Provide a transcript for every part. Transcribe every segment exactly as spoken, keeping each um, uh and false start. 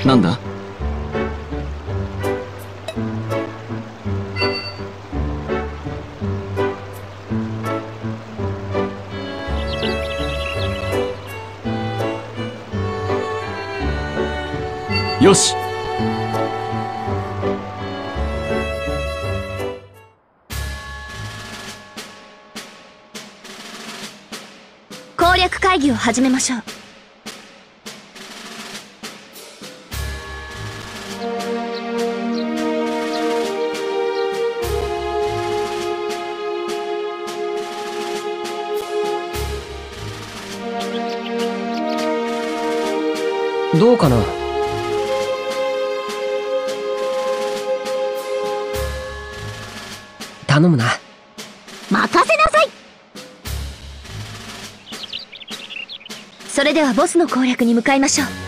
なんだ？よし。 攻略会議を始めましょう。 どうかな。頼むな。 任せなさい。それではボスの攻略に向かいましょう。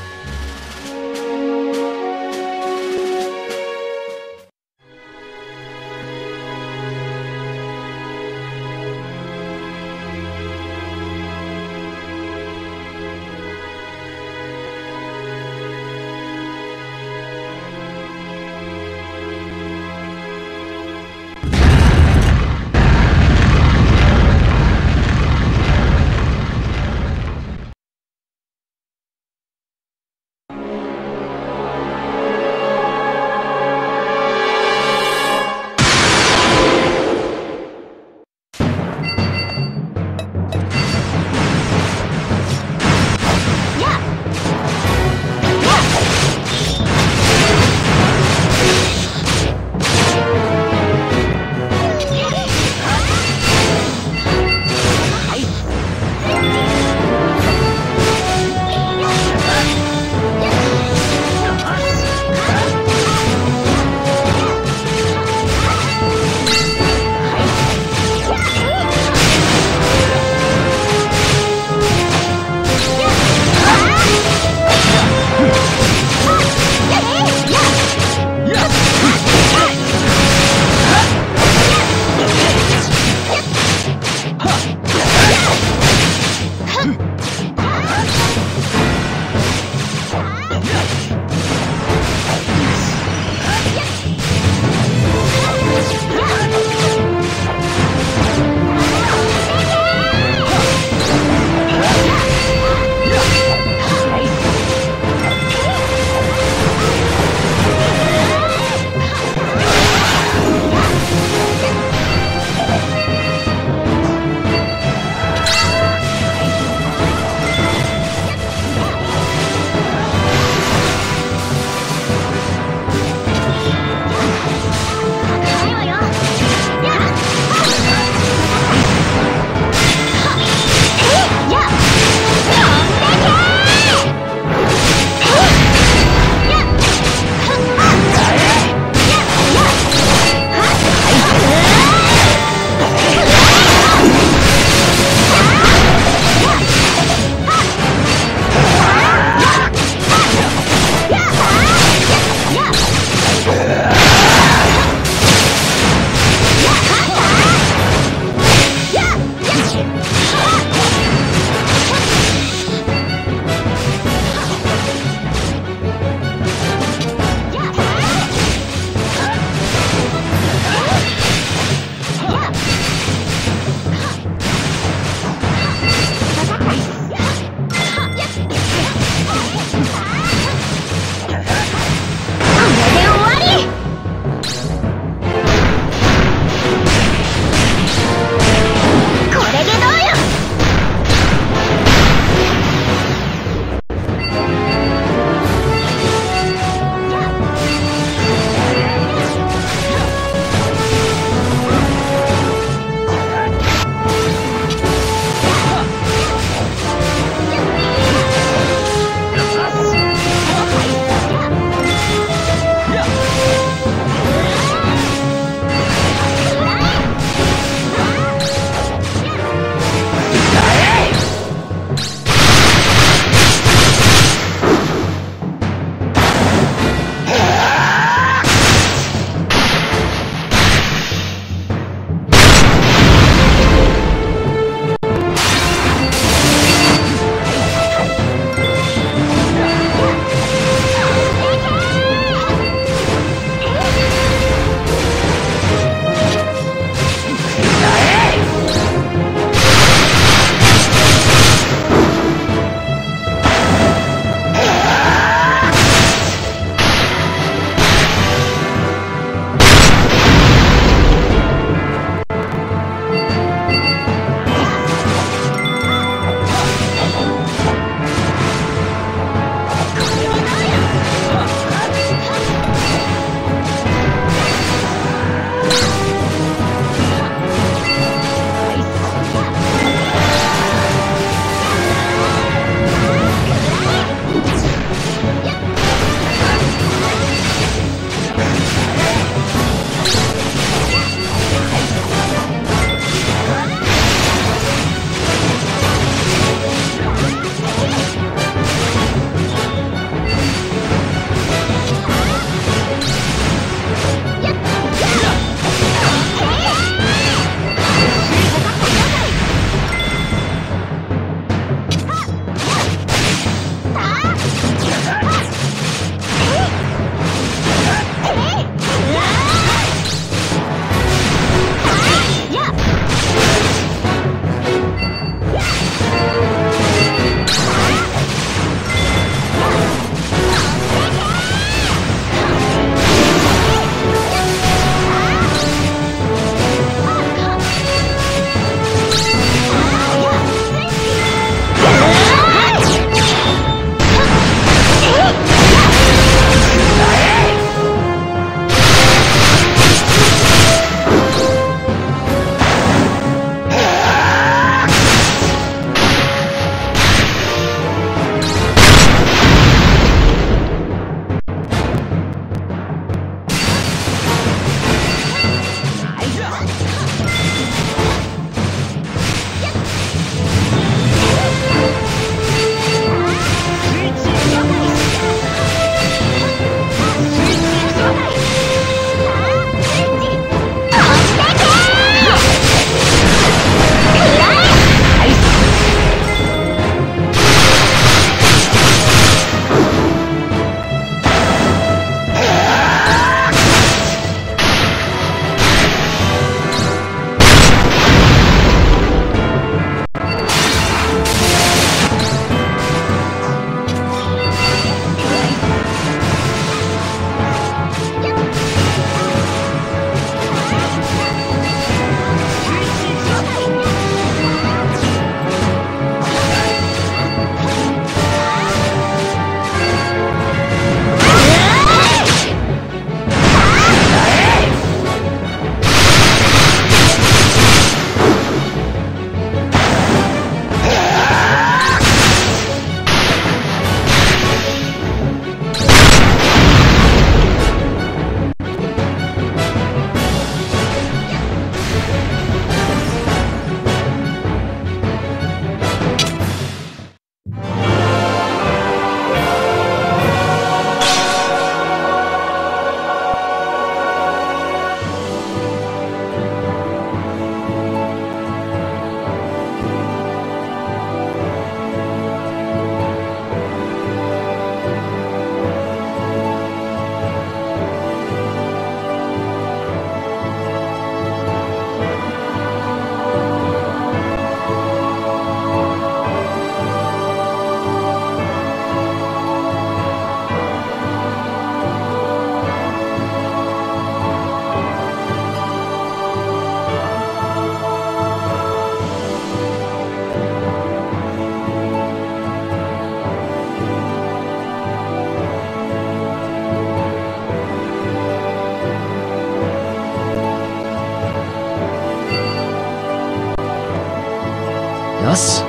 よし。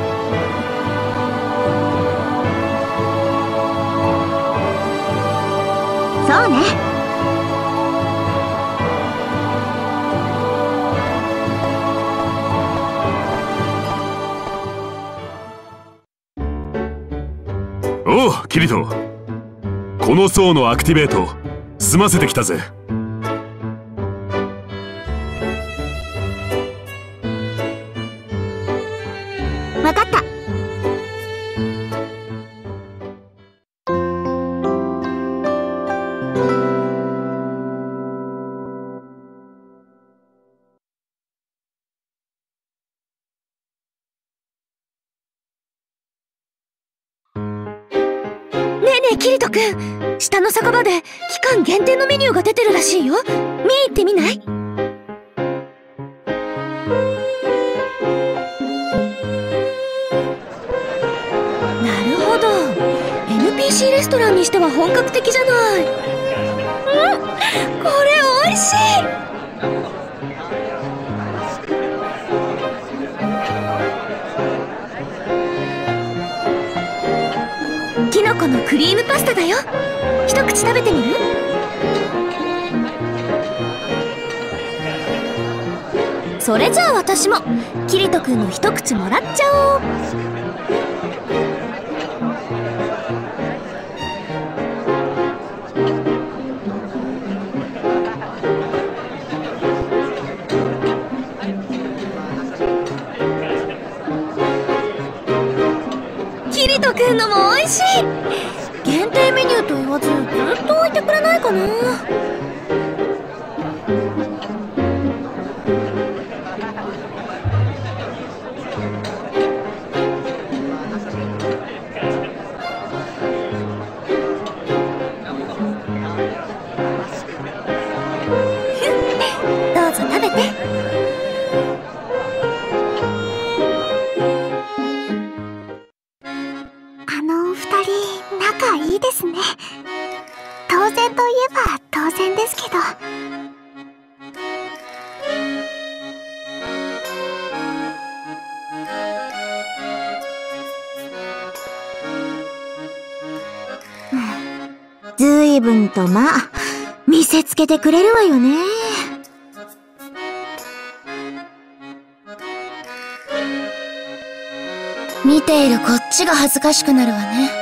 そうね。 おうキリト、この層のアクティベート済ませてきたぜ。 わかった。キリト君、下の酒場で期間限定のメニューが出てるらしいよ。見に行ってみない？なるほど、 エヌピーシー レストランにしては本格的じゃない。うん、これ美味しい。キノコのクリームパスタだよ。一口食べてみる？それじゃあ私もキリト君の一口もらっちゃおう。キリト君のも美味しい。限定メニューと言わずずっと置いてくれないかな。どうぞ食べて。 あのお二人仲いいですね。当然といえば当然ですけど。ずいぶんとまあ見せつけてくれるわよね。 見ているこっちが恥ずかしくなるわね。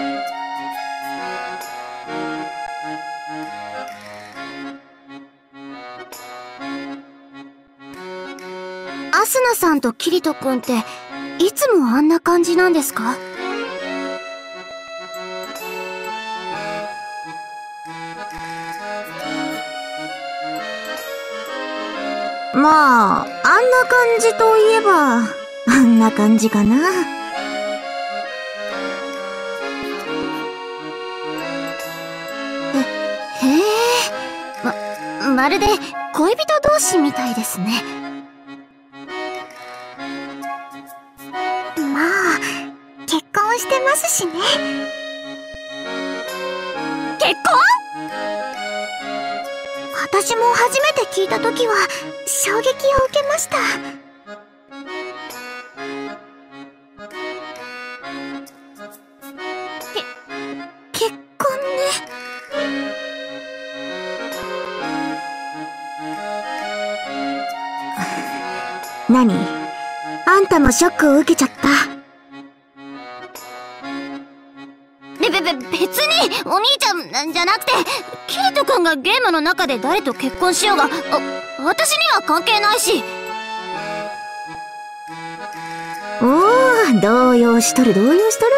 アスナさんとキリト君っていつもあんな感じなんですか？まあ、あんな感じといえばあんな感じかな。へ、へえ、ま、まるで恋人同士みたいですね。まあ、結婚してますしね。結婚？私も初めて聞いたときは衝撃を受けました。け、結婚ね。何？あんたもショックを受けちゃった？べ、べ、べ、別にお兄ちゃんじゃなくて、キリト君がゲームの中で誰と結婚しようが、あ、私には関係ないし。おお、動揺しとる動揺しとる。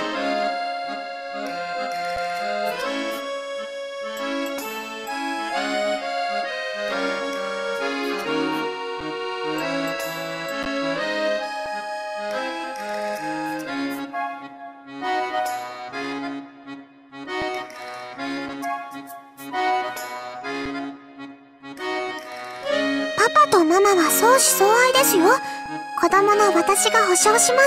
パパとママは相思相愛ですよ。子供の私が保証します。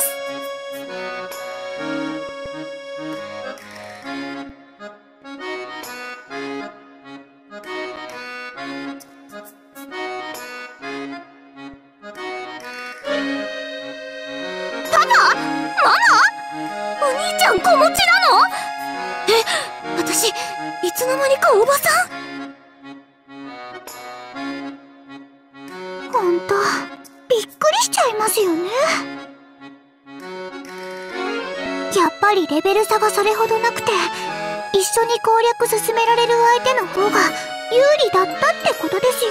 ゃん子持ちなの？え、私、いつの間にかおばさん？ほんと、びっくりしちゃいますよね。やっぱりレベル差がそれほどなくて、一緒に攻略進められる相手の方が有利だったってことですよ。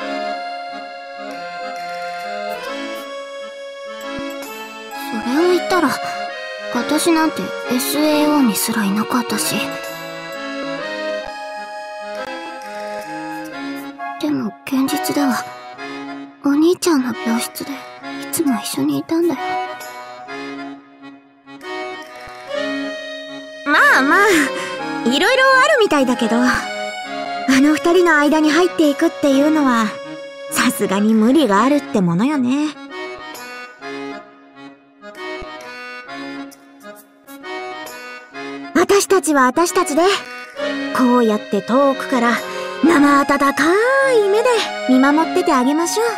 それを言ったら、私なんて エスエーオー にすらいなかったし。でも現実では、お兄ちゃんの病室でいつも一緒にいたんだよ。 まあまあ、いろいろあるみたいだけど、あの二人の間に入っていくっていうのは、さすがに無理があるってものよね。私たちは私たちで、こうやって遠くから生温かい目で見守っててあげましょう。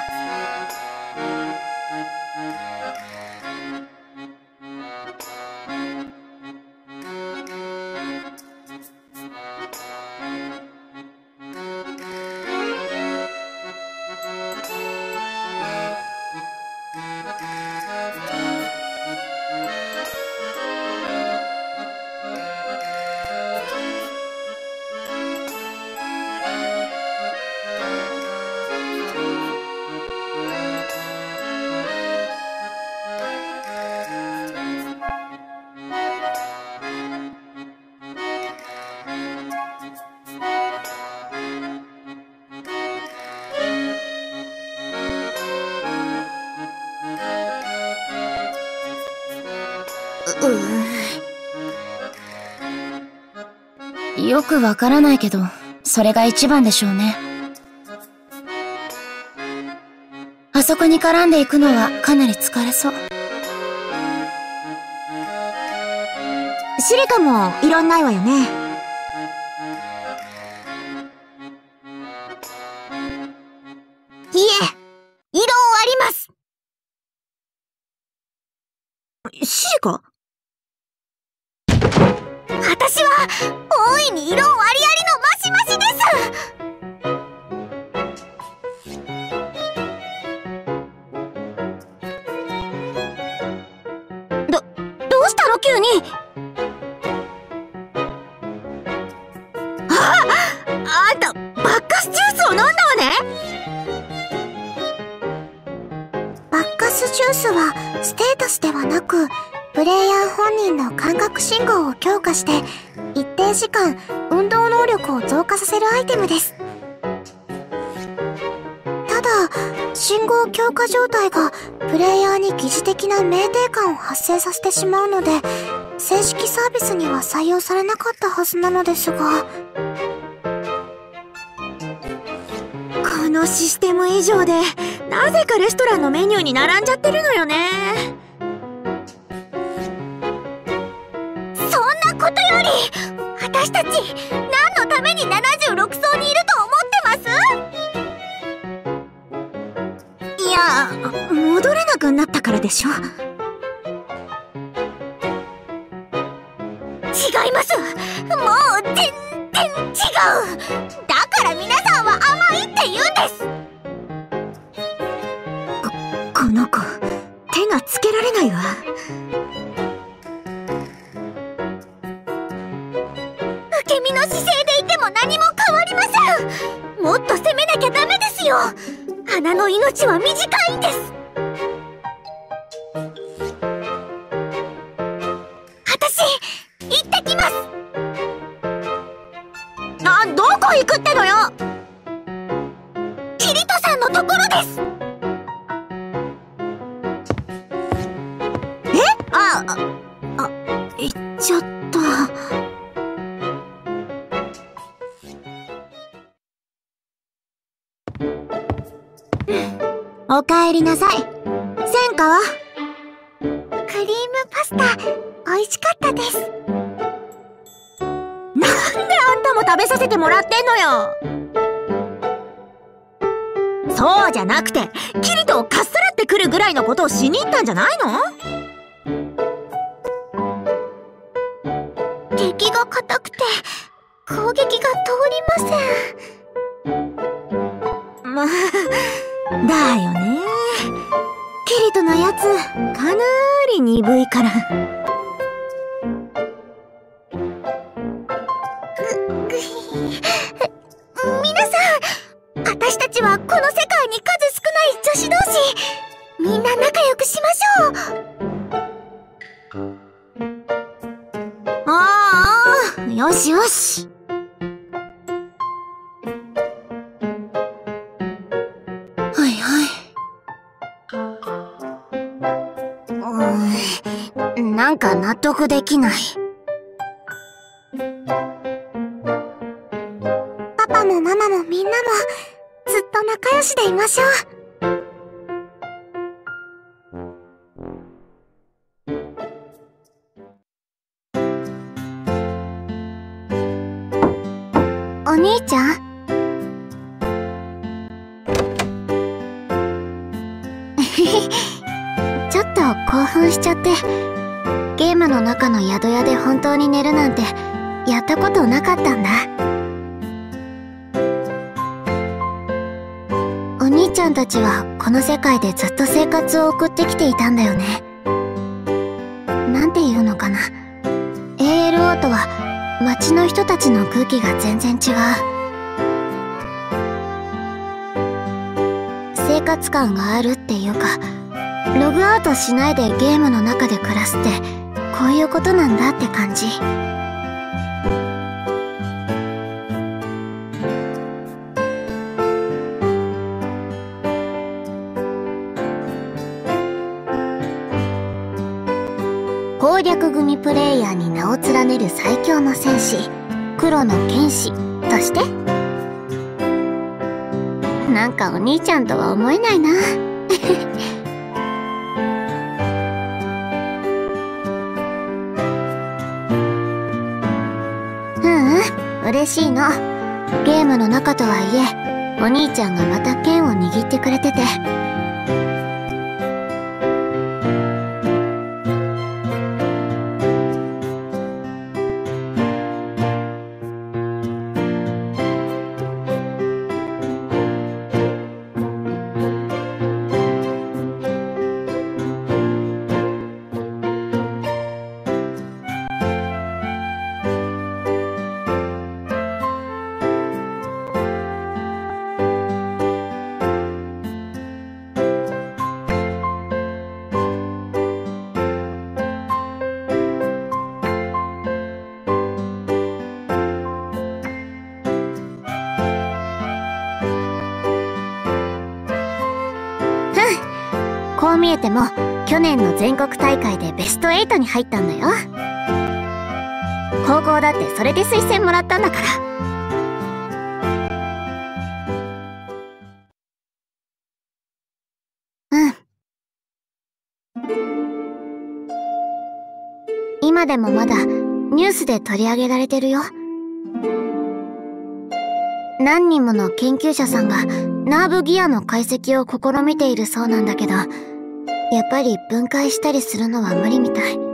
よくわからないけど、それが一番でしょうね。あそこに絡んでいくのはかなり疲れそう。 シリカもいろんないわよね。 いえ、異論あります。 シリカ？ 私は大いに異論ありありのマシマシです。ど、どうしたの急に。 あ、あんたバッカスジュースを飲んだわね。 バッカスジュースはステータスではなく、プレイヤー本人の感覚信号を強化して一定時間運動能力を増加させるアイテムです。ただ信号強化状態がプレイヤーに疑似的な酩酊感を発生させてしまうので、正式サービスには採用されなかったはずなのですが、 このシステム以上でなぜかレストランのメニューに並んじゃってるのよね。 ことより、私たち何のためにななじゅうろく層にいると思ってます？ いや、戻れなくなったからでしょ。 違います。もう全然違う。だから皆さんは甘いって言うんです。 こ、この子、手がつけられないわ。 受け身の姿勢でいても何も変わりません。もっと攻めなきゃダメですよ。花の命は短いんです。私、行ってきます。 あ、どこ行くってのよ。 キリトさんのところです。 え？あ、あ、あ、行っちゃった。おかえりなさい。戦果は？ クリームパスタ、美味しかったです。 なんであんたも食べさせてもらってんのよ。そうじゃなくて、キリトをかっさらってくるぐらいのことをしに行ったんじゃないの？ が硬くて攻撃が通りません。 まあ、だよね。キリトのやつ、かなーり鈍いから。 皆さん、私たちはこの世界に数少ない女子同士、みんな仲良くしましょう。 ああ、よしよし。はいはい。うーん、なんか納得できない。 パパもママもみんなもずっと仲良しでいましょう。お兄ちゃん？ちょっと興奮しちゃって、ゲームの中の宿屋で本当に寝るなんてやったことなかったんだ。お兄ちゃんたちはこの世界でずっと生活を送ってきていたんだよね。なんていうのかな、 エーエルオー とは街の人たちの空気が全然違う。生活感があるっていうか、ログアウトしないでゲームの中で暮らすってこういうことなんだって感じ。攻略組プレイヤーに名を連ねる最強の戦士、黒の剣士として、なんかお兄ちゃんとは思えないな。うんうん、嬉しいの。ゲームの中とはいえ、お兄ちゃんがまた剣を握ってくれてて。こう見えても去年の全国大会でベストエイトに入ったんだよ。高校だってそれで推薦もらったんだから。うん。今でもまだニュースで取り上げられてるよ。何人もの研究者さんがナーブギアの解析を試みているそうなんだけど、やっぱり分解したりするのは無理みたい。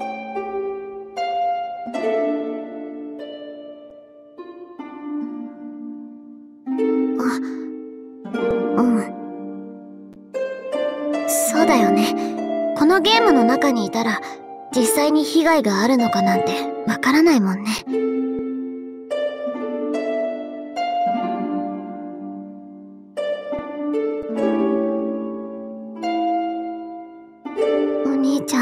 あ、うん。そうだよね。このゲームの中にいたら実際に被害があるのかなんてわからないもんね。お兄ちゃん。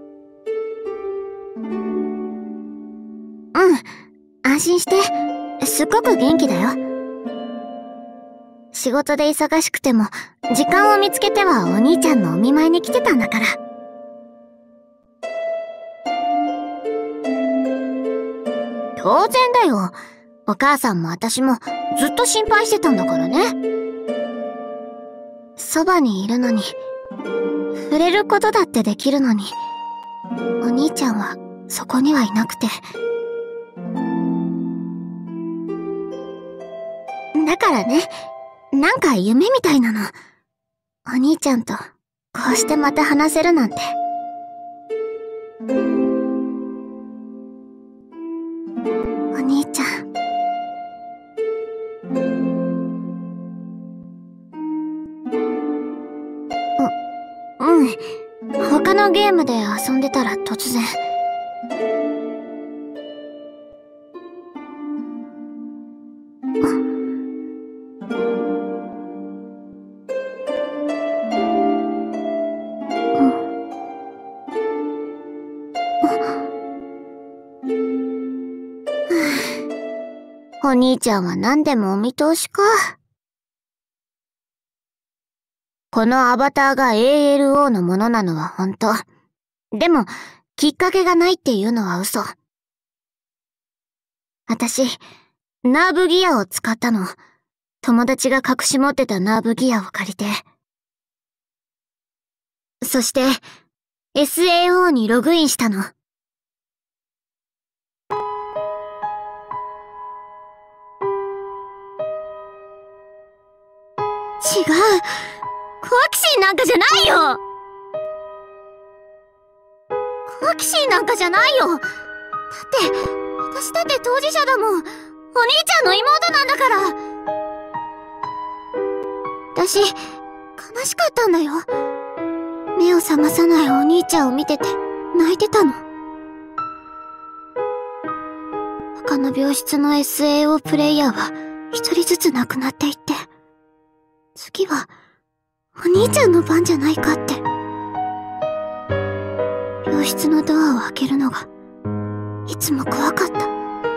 うん、安心して。すっごく元気だよ。仕事で忙しくても時間を見つけてはお兄ちゃんのお見舞いに来てたんだから。当然だよ。お母さんも私もずっと心配してたんだからね。そばにいるのに、触れることだってできるのに、お兄ちゃんはそこにはいなくて。だからね、なんか夢みたいなの。お兄ちゃんとこうしてまた話せるなんて。 うん。他のゲームで遊んでたら突然。お兄ちゃんは何でもお見通しか。このアバターが エーエルオー のものなのは本当。でも、きっかけがないっていうのは嘘。私、ナーブギアを使ったの。友達が隠し持ってたナーブギアを借りて。そして、エスエーオー にログインしたの。違う。好奇心なんかじゃないよ。好奇心なんかじゃないよ。だって、私だって当事者だもん。お兄ちゃんの妹なんだから。私、悲しかったんだよ。目を覚まさないお兄ちゃんを見てて、泣いてたの。他の病室の エスエーオー プレイヤーは一人ずつ亡くなっていって、次は、お兄ちゃんの番じゃないかって。病室のドアを開けるのが、いつも怖かった。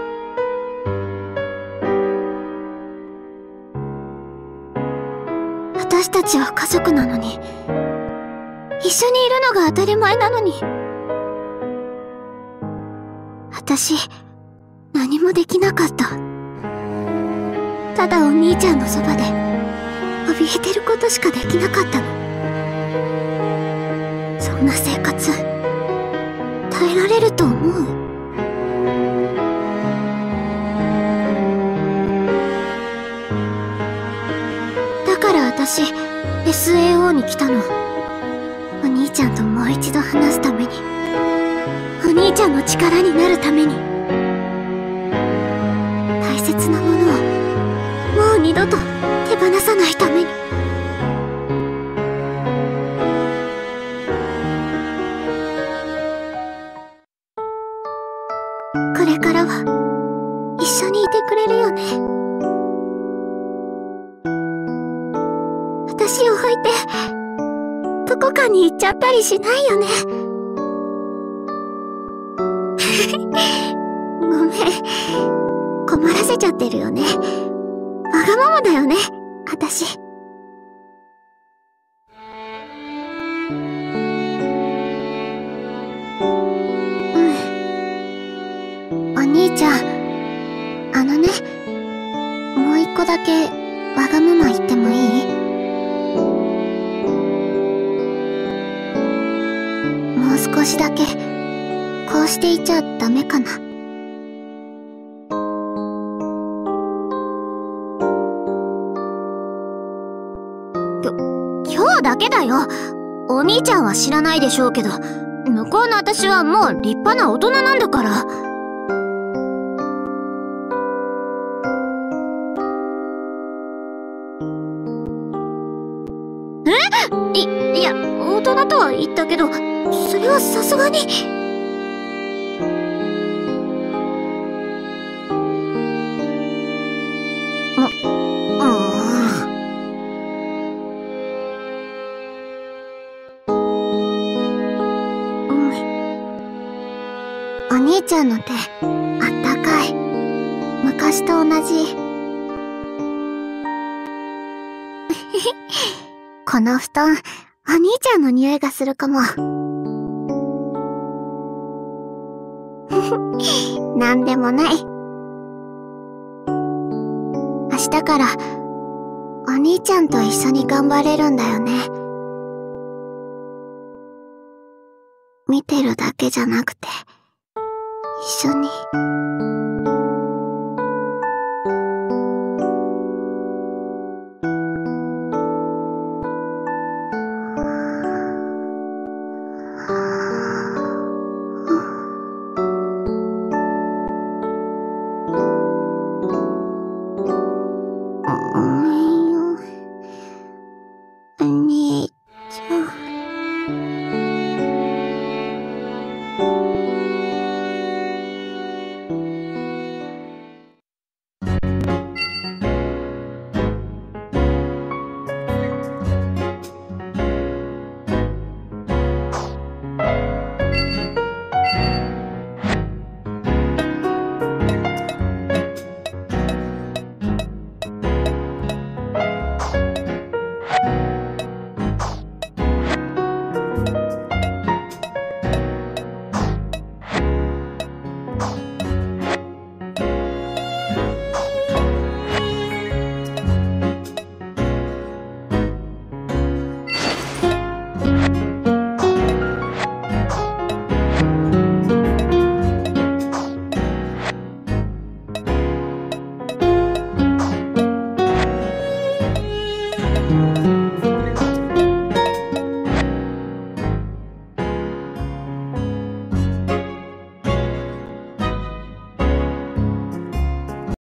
私たちは家族なのに、一緒にいるのが当たり前なのに。私、何もできなかった。ただお兄ちゃんのそばで、怯えてることしかできなかったの。そんな生活、耐えられると思う？だから私、エスエーオー に来たの。お兄ちゃんともう一度話すために。お兄ちゃんの力になるために。大切なものを、もう二度と手放さないために。これからは一緒にいてくれるよね。私を置いてどこかに行っちゃったりしないよね。ごめん、困らせちゃってるよね。わがままだよね、私。うん。お兄ちゃん、あのね、もう一個だけわがまま言ってもいい？もう少しだけこうしていちゃダメかな。今日だけだよ。お兄ちゃんは知らないでしょうけど、向こうの私はもう立派な大人なんだから。え？い、いや、大人とは言ったけど、それはさすがに。お兄ちゃんの手、あったかい。昔と同じ。この布団、お兄ちゃんの匂いがするかも。なんでもない。明日から、お兄ちゃんと一緒に頑張れるんだよね。見てるだけじゃなくて、一緒に